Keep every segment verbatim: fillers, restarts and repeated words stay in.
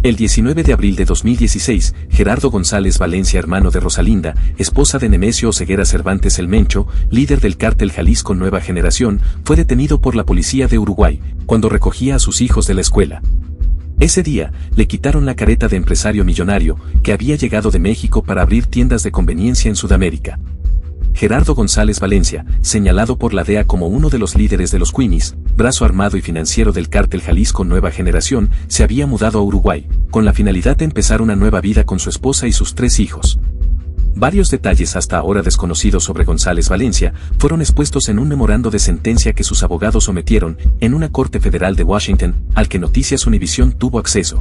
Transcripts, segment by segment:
El diecinueve de abril de dos mil dieciséis, Gerardo González Valencia, hermano de Rosalinda, esposa de Nemesio Oseguera Cervantes el Mencho, líder del cártel Jalisco Nueva Generación, fue detenido por la policía de Uruguay, cuando recogía a sus hijos de la escuela. Ese día, le quitaron la careta de empresario millonario, que había llegado de México para abrir tiendas de conveniencia en Sudamérica. Gerardo González Valencia, señalado por la D E A como uno de los líderes de los Queenies, brazo armado y financiero del cártel Jalisco Nueva Generación, se había mudado a Uruguay, con la finalidad de empezar una nueva vida con su esposa y sus tres hijos. Varios detalles hasta ahora desconocidos sobre González Valencia fueron expuestos en un memorando de sentencia que sus abogados sometieron en una corte federal de Washington, al que Noticias Univisión tuvo acceso.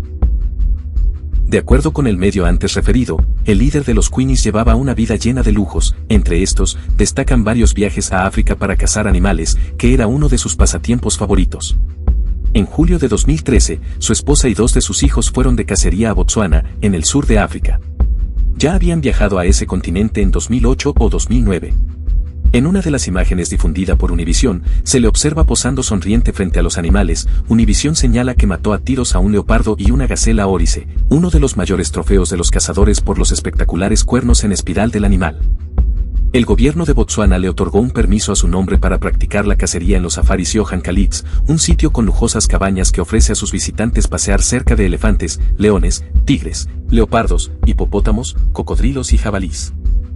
De acuerdo con el medio antes referido, el líder de los Queenies llevaba una vida llena de lujos. Entre estos, destacan varios viajes a África para cazar animales, que era uno de sus pasatiempos favoritos. En julio de dos mil trece, su esposa y dos de sus hijos fueron de cacería a Botsuana, en el sur de África. Ya habían viajado a ese continente en dos mil ocho o dos mil nueve. En una de las imágenes difundida por Univisión, se le observa posando sonriente frente a los animales. Univisión señala que mató a tiros a un leopardo y una gacela órice, uno de los mayores trofeos de los cazadores por los espectaculares cuernos en espiral del animal. El gobierno de Botsuana le otorgó un permiso a su nombre para practicar la cacería en los safaris Johan Calitz, un sitio con lujosas cabañas que ofrece a sus visitantes pasear cerca de elefantes, leones, tigres, leopardos, hipopótamos, cocodrilos y jabalís.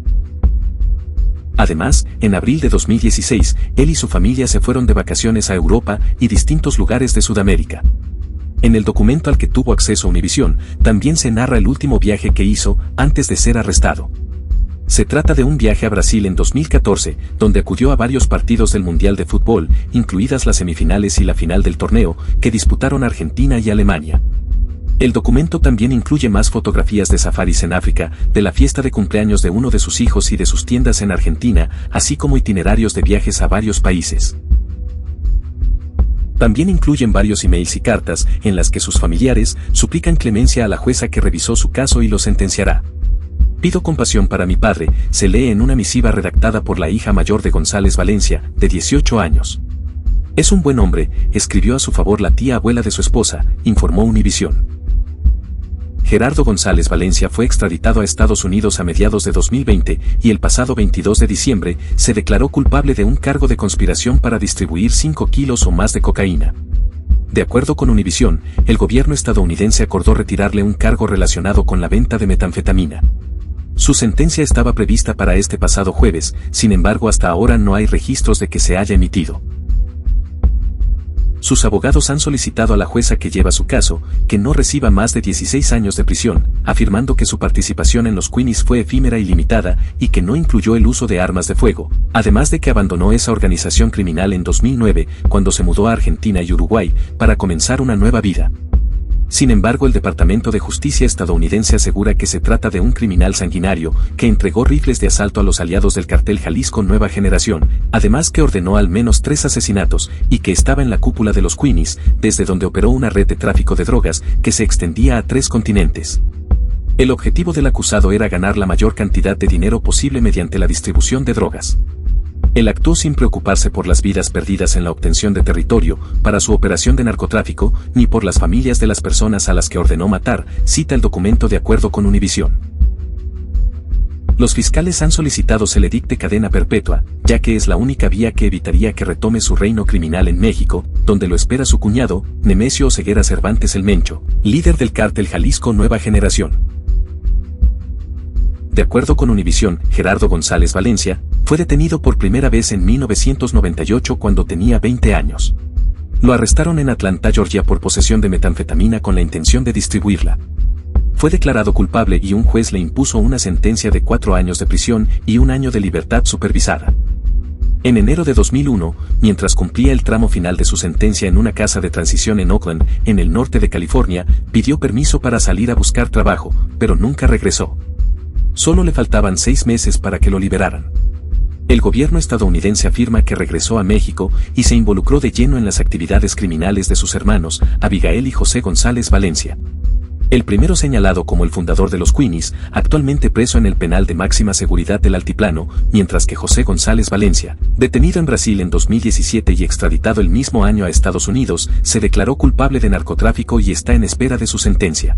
Además, en abril de dos mil dieciséis, él y su familia se fueron de vacaciones a Europa y distintos lugares de Sudamérica. En el documento al que tuvo acceso Univisión, también se narra el último viaje que hizo antes de ser arrestado. Se trata de un viaje a Brasil en dos mil catorce, donde acudió a varios partidos del Mundial de Fútbol, incluidas las semifinales y la final del torneo, que disputaron Argentina y Alemania. El documento también incluye más fotografías de safaris en África, de la fiesta de cumpleaños de uno de sus hijos y de sus tiendas en Argentina, así como itinerarios de viajes a varios países. También incluyen varios emails y cartas, en las que sus familiares suplican clemencia a la jueza que revisó su caso y lo sentenciará. Pido compasión para mi padre, se lee en una misiva redactada por la hija mayor de González Valencia, de dieciocho años. Es un buen hombre, escribió a su favor la tía abuela de su esposa, informó Univisión. Gerardo González Valencia fue extraditado a Estados Unidos a mediados de dos mil veinte y el pasado veintidós de diciembre se declaró culpable de un cargo de conspiración para distribuir cinco kilos o más de cocaína. De acuerdo con Univisión, el gobierno estadounidense acordó retirarle un cargo relacionado con la venta de metanfetamina. Su sentencia estaba prevista para este pasado jueves, sin embargo hasta ahora no hay registros de que se haya emitido. Sus abogados han solicitado a la jueza que lleva su caso, que no reciba más de dieciséis años de prisión, afirmando que su participación en los Queenies fue efímera y limitada, y que no incluyó el uso de armas de fuego, además de que abandonó esa organización criminal en dos mil nueve, cuando se mudó a Argentina y Uruguay, para comenzar una nueva vida. Sin embargo, el Departamento de Justicia estadounidense asegura que se trata de un criminal sanguinario, que entregó rifles de asalto a los aliados del cartel Jalisco Nueva Generación, además que ordenó al menos tres asesinatos, y que estaba en la cúpula de los Queenies, desde donde operó una red de tráfico de drogas, que se extendía a tres continentes. El objetivo del acusado era ganar la mayor cantidad de dinero posible mediante la distribución de drogas. Él actuó sin preocuparse por las vidas perdidas en la obtención de territorio para su operación de narcotráfico, ni por las familias de las personas a las que ordenó matar, cita el documento de acuerdo con Univisión. Los fiscales han solicitado se le dicte cadena perpetua, ya que es la única vía que evitaría que retome su reino criminal en México, donde lo espera su cuñado, Nemesio Oseguera Cervantes el Mencho, líder del cártel Jalisco Nueva Generación. De acuerdo con Univisión, Gerardo González Valencia fue detenido por primera vez en mil novecientos noventa y ocho cuando tenía veinte años. Lo arrestaron en Atlanta, Georgia por posesión de metanfetamina con la intención de distribuirla. Fue declarado culpable y un juez le impuso una sentencia de cuatro años de prisión y un año de libertad supervisada. En enero de dos mil uno, mientras cumplía el tramo final de su sentencia en una casa de transición en Oakland, en el norte de California, pidió permiso para salir a buscar trabajo, pero nunca regresó. Solo le faltaban seis meses para que lo liberaran. El gobierno estadounidense afirma que regresó a México y se involucró de lleno en las actividades criminales de sus hermanos, Abigail y José González Valencia. El primero señalado como el fundador de los Queenies, actualmente preso en el penal de máxima seguridad del Altiplano, mientras que José González Valencia, detenido en Brasil en dos mil diecisiete y extraditado el mismo año a Estados Unidos, se declaró culpable de narcotráfico y está en espera de su sentencia.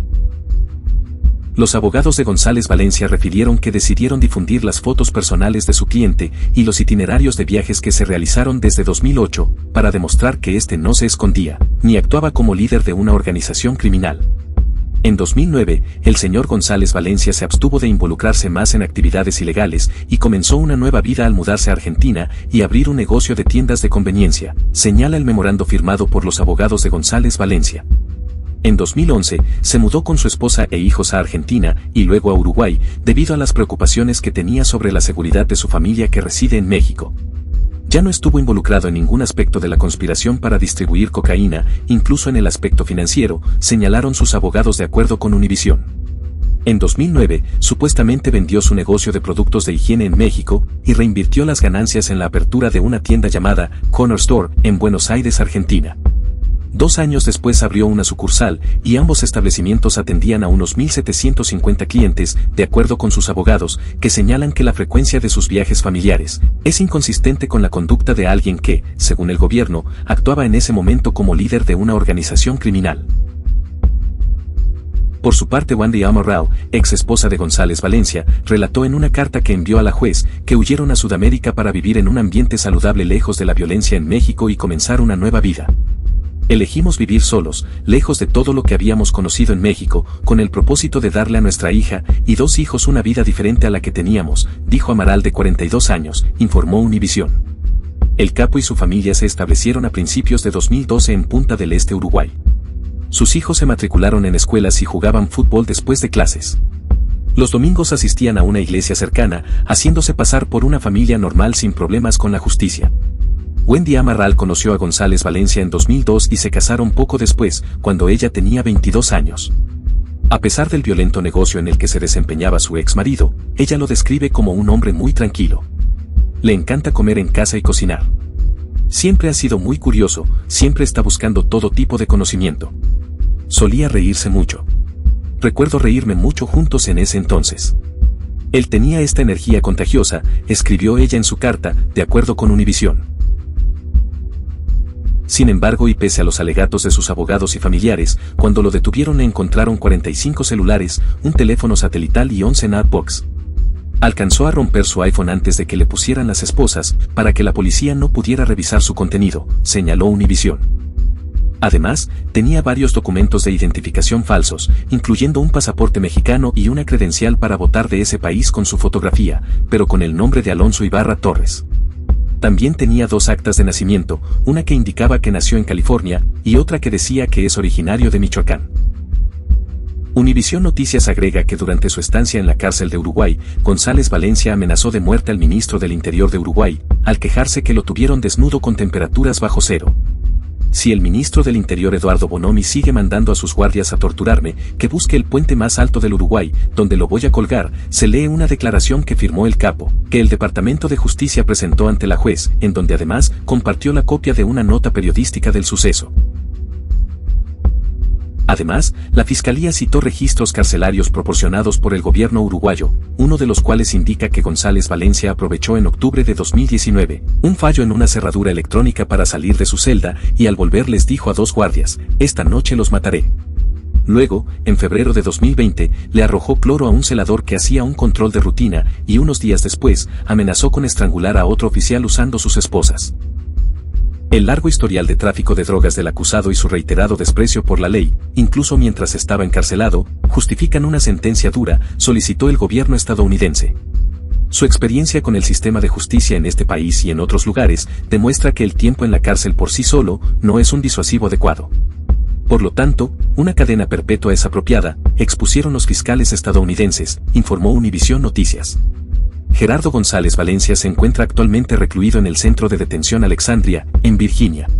Los abogados de González Valencia refirieron que decidieron difundir las fotos personales de su cliente y los itinerarios de viajes que se realizaron desde dos mil ocho, para demostrar que éste no se escondía, ni actuaba como líder de una organización criminal. En dos mil nueve, el señor González Valencia se abstuvo de involucrarse más en actividades ilegales y comenzó una nueva vida al mudarse a Argentina y abrir un negocio de tiendas de conveniencia, señala el memorando firmado por los abogados de González Valencia. En dos mil once, se mudó con su esposa e hijos a Argentina y luego a Uruguay, debido a las preocupaciones que tenía sobre la seguridad de su familia que reside en México. Ya no estuvo involucrado en ningún aspecto de la conspiración para distribuir cocaína, incluso en el aspecto financiero, señalaron sus abogados de acuerdo con Univisión. En dos mil nueve, supuestamente vendió su negocio de productos de higiene en México y reinvirtió las ganancias en la apertura de una tienda llamada Corner Store en Buenos Aires, Argentina. Dos años después abrió una sucursal y ambos establecimientos atendían a unos mil setecientos cincuenta clientes, de acuerdo con sus abogados, que señalan que la frecuencia de sus viajes familiares es inconsistente con la conducta de alguien que, según el gobierno, actuaba en ese momento como líder de una organización criminal. Por su parte, Wendy Amaral, ex esposa de González Valencia, relató en una carta que envió a la juez que huyeron a Sudamérica para vivir en un ambiente saludable lejos de la violencia en México y comenzar una nueva vida. Elegimos vivir solos, lejos de todo lo que habíamos conocido en México, con el propósito de darle a nuestra hija y dos hijos una vida diferente a la que teníamos, dijo Amaral, de cuarenta y dos años, informó Univisión. El capo y su familia se establecieron a principios de dos mil doce en Punta del Este, Uruguay. Sus hijos se matricularon en escuelas y jugaban fútbol después de clases. Los domingos asistían a una iglesia cercana, haciéndose pasar por una familia normal sin problemas con la justicia. Wendy Amaral conoció a González Valencia en dos mil dos y se casaron poco después, cuando ella tenía veintidós años. A pesar del violento negocio en el que se desempeñaba su ex marido, ella lo describe como un hombre muy tranquilo. Le encanta comer en casa y cocinar. Siempre ha sido muy curioso, siempre está buscando todo tipo de conocimiento. Solía reírse mucho. Recuerdo reírme mucho juntos en ese entonces. Él tenía esta energía contagiosa, escribió ella en su carta, de acuerdo con Univisión. Sin embargo, y pese a los alegatos de sus abogados y familiares, cuando lo detuvieron le encontraron cuarenta y cinco celulares, un teléfono satelital y once notebooks. Alcanzó a romper su iPhone antes de que le pusieran las esposas, para que la policía no pudiera revisar su contenido, señaló Univisión. Además, tenía varios documentos de identificación falsos, incluyendo un pasaporte mexicano y una credencial para votar de ese país con su fotografía, pero con el nombre de Alonso Ibarra Torres. También tenía dos actas de nacimiento, una que indicaba que nació en California y otra que decía que es originario de Michoacán. Univisión Noticias agrega que durante su estancia en la cárcel de Uruguay, González Valencia amenazó de muerte al ministro del Interior de Uruguay, al quejarse que lo tuvieron desnudo con temperaturas bajo cero. Si el ministro del Interior Eduardo Bonomi sigue mandando a sus guardias a torturarme, que busque el puente más alto del Uruguay, donde lo voy a colgar, se lee una declaración que firmó el capo, que el Departamento de Justicia presentó ante la juez, en donde además compartió la copia de una nota periodística del suceso. Además, la Fiscalía citó registros carcelarios proporcionados por el gobierno uruguayo, uno de los cuales indica que González Valencia aprovechó en octubre de dos mil diecinueve un fallo en una cerradura electrónica para salir de su celda y al volver les dijo a dos guardias, «Esta noche los mataré». Luego, en febrero de dos mil veinte, le arrojó cloro a un celador que hacía un control de rutina y unos días después, amenazó con estrangular a otro oficial usando sus esposas. El largo historial de tráfico de drogas del acusado y su reiterado desprecio por la ley, incluso mientras estaba encarcelado, justifican una sentencia dura, solicitó el gobierno estadounidense. Su experiencia con el sistema de justicia en este país y en otros lugares demuestra que el tiempo en la cárcel por sí solo no es un disuasivo adecuado. Por lo tanto, una cadena perpetua es apropiada, expusieron los fiscales estadounidenses, informó Univisión Noticias. Gerardo González Valencia se encuentra actualmente recluido en el Centro de Detención Alexandria, en Virginia.